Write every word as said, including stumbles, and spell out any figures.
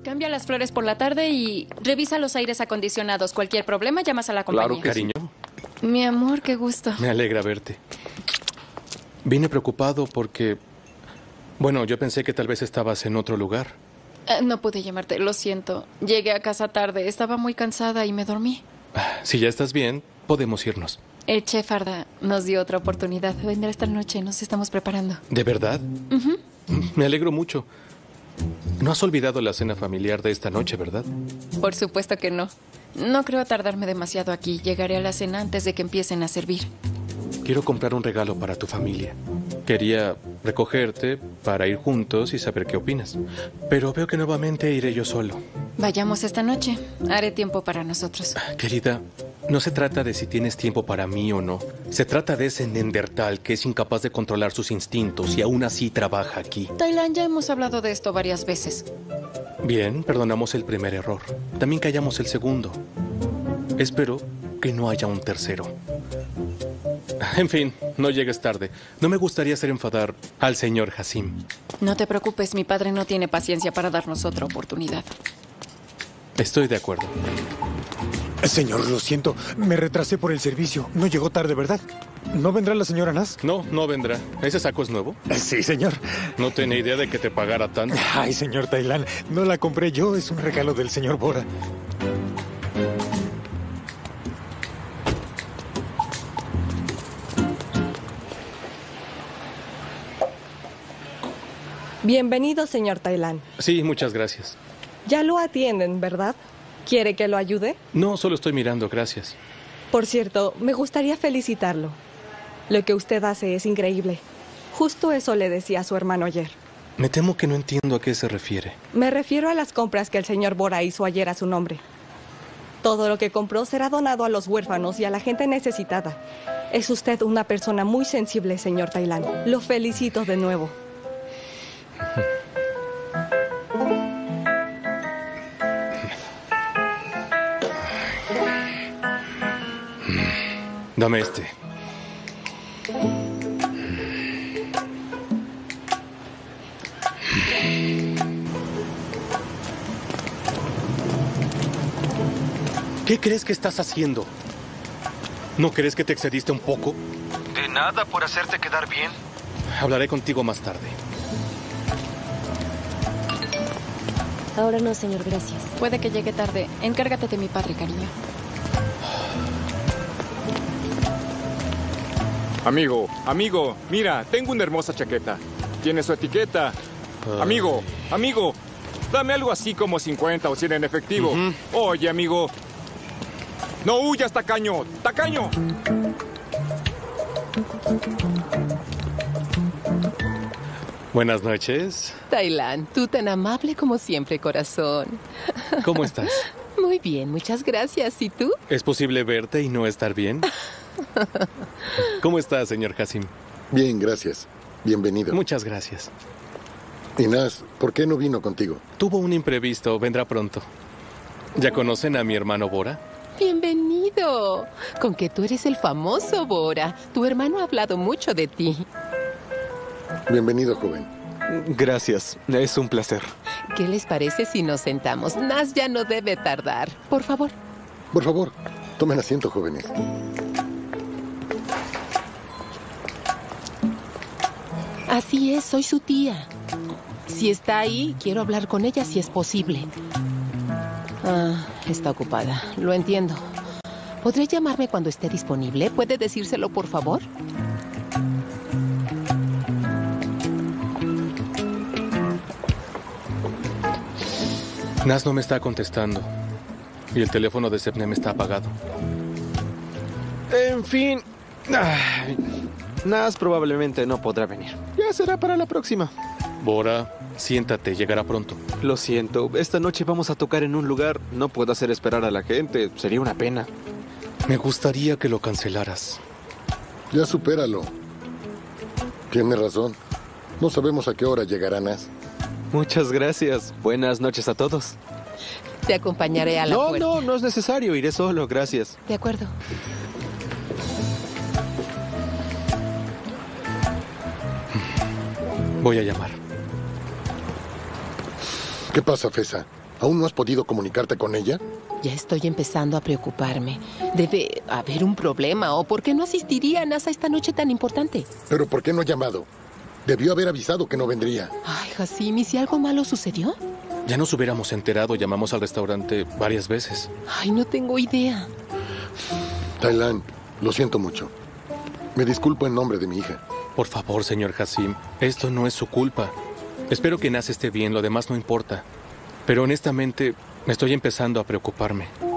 Cambia las flores por la tarde y revisa los aires acondicionados. Cualquier problema, llamas a la compañía. Claro que Cariño. Sí. Mi amor, qué gusto. Me alegra verte. Vine preocupado porque... Bueno, yo pensé que tal vez estabas en otro lugar. Eh, no pude llamarte, lo siento. Llegué a casa tarde, estaba muy cansada y me dormí. Si ya estás bien, podemos irnos. El chef Arda nos dio otra oportunidad. Vendrá esta noche, nos estamos preparando. ¿De verdad? Uh-huh. Me alegro mucho. No has olvidado la cena familiar de esta noche, ¿verdad? Por supuesto que no. No creo tardarme demasiado aquí. Llegaré a la cena antes de que empiecen a servir. Quiero comprar un regalo para tu familia. Quería recogerte para ir juntos y saber qué opinas. Pero veo que nuevamente iré yo solo. Vayamos esta noche. Haré tiempo para nosotros. Querida, no se trata de si tienes tiempo para mí o no. Se trata de ese Neandertal que es incapaz de controlar sus instintos y aún así trabaja aquí. Tailan, ya hemos hablado de esto varias veces. Bien, perdonamos el primer error. También callamos el segundo. Espero que no haya un tercero. En fin, no llegues tarde. No me gustaría hacer enfadar al señor Hasim. No te preocupes, mi padre no tiene paciencia para darnos otra oportunidad. Estoy de acuerdo. Señor, lo siento. Me retrasé por el servicio. No llegó tarde, ¿verdad? ¿No vendrá la señora Nas? No, no vendrá. ¿Ese saco es nuevo? Sí, señor. No tenía idea de que te pagara tanto. Ay, señor Tailan, no la compré yo. Es un regalo del señor Bora. Bienvenido, señor Tailan. Sí, muchas gracias. Ya lo atienden, ¿verdad? ¿Quiere que lo ayude? No, solo estoy mirando, gracias. Por cierto, me gustaría felicitarlo. Lo que usted hace es increíble. Justo eso le decía a su hermano ayer. Me temo que no entiendo a qué se refiere. Me refiero a las compras que el señor Bora hizo ayer a su nombre. Todo lo que compró será donado a los huérfanos y a la gente necesitada. Es usted una persona muy sensible, señor Tailan. Lo felicito de nuevo. Dame este. ¿Qué crees que estás haciendo? ¿No crees que te excediste un poco? De nada por hacerte quedar bien. Hablaré contigo más tarde. Ahora no, señor, gracias. Puede que llegue tarde. Encárgate de mi padre, cariño. Amigo, amigo, mira, tengo una hermosa chaqueta. Tiene su etiqueta. Ay. Amigo, amigo, dame algo así como cincuenta o cien en efectivo. Uh-huh. Oye, amigo. No huyas, tacaño, tacaño. Buenas noches. Tailan, tú tan amable como siempre, corazón. ¿Cómo estás? Muy bien, muchas gracias. ¿Y tú? ¿Es posible verte y no estar bien? ¿Cómo estás, señor Hasim? Bien, gracias. Bienvenido. Muchas gracias. Y Nas, ¿por qué no vino contigo? Tuvo un imprevisto, vendrá pronto. ¿Ya conocen a mi hermano Bora? Bienvenido. Con que tú eres el famoso Bora. Tu hermano ha hablado mucho de ti. Bienvenido, joven. Gracias, es un placer. ¿Qué les parece si nos sentamos? Nas ya no debe tardar. Por favor. Por favor, tomen asiento, jóvenes. Así es, soy su tía. Si está ahí, quiero hablar con ella si es posible. Ah, está ocupada. Lo entiendo. ¿Podría llamarme cuando esté disponible? ¿Puede decírselo, por favor? Nas no me está contestando. Y el teléfono de Sepnem está apagado. En fin. Ay, Nas probablemente no podrá venir. Ya será para la próxima. Bora, siéntate, llegará pronto. Lo siento, esta noche vamos a tocar en un lugar. No puedo hacer esperar a la gente. Sería una pena. Me gustaría que lo cancelaras. Ya supéralo. Tiene razón. No sabemos a qué hora llegará Nas. Muchas gracias. Buenas noches a todos. Te acompañaré a la No, puerta. no, no es necesario. Iré solo, gracias. De acuerdo. Voy a llamar. ¿Qué pasa, Fesa? ¿Aún no has podido comunicarte con ella? Ya estoy empezando a preocuparme. Debe haber un problema, o ¿por qué no asistiría a NASA esta noche tan importante? ¿Pero por qué no ha llamado? Debió haber avisado que no vendría. Ay, Hassim, ¿y si algo malo sucedió? Ya nos hubiéramos enterado, llamamos al restaurante varias veces. Ay, no tengo idea. Taylan, lo siento mucho. Me disculpo en nombre de mi hija. Por favor, señor Hassim, esto no es su culpa. Espero que Naz esté bien, lo demás no importa. Pero honestamente, me estoy empezando a preocuparme.